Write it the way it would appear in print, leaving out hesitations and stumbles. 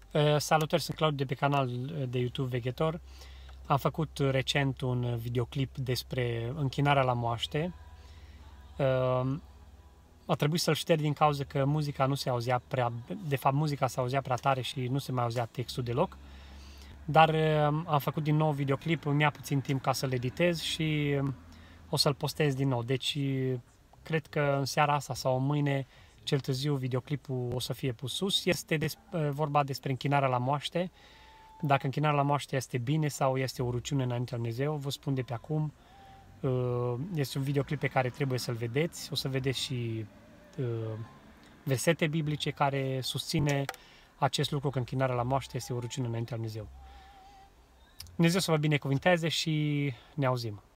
Salutări, sunt Claudiu de pe canal de YouTube Veghetor. Am făcut recent un videoclip despre închinarea la moaște. A trebuit să-l șterg din cauza că muzica nu se auzea prea, de fapt muzica se auzea prea tare și nu se mai auzea textul deloc. Dar am făcut din nou videoclip, mi-a puțin timp ca să-l editez și o să-l postez din nou. Deci cred că în seara asta sau mâine, cel târziu, videoclipul o să fie pus sus. Este vorba despre închinarea la moaște. Dacă închinarea la moaște este bine sau este o ruciune înaintea lui Dumnezeu, vă spun de pe acum. Este un videoclip pe care trebuie să-l vedeți. O să vedeți și versete biblice care susține acest lucru, că închinarea la moaște este o ruciune înaintea lui Dumnezeu. Dumnezeu să vă binecuvinteze și ne auzim.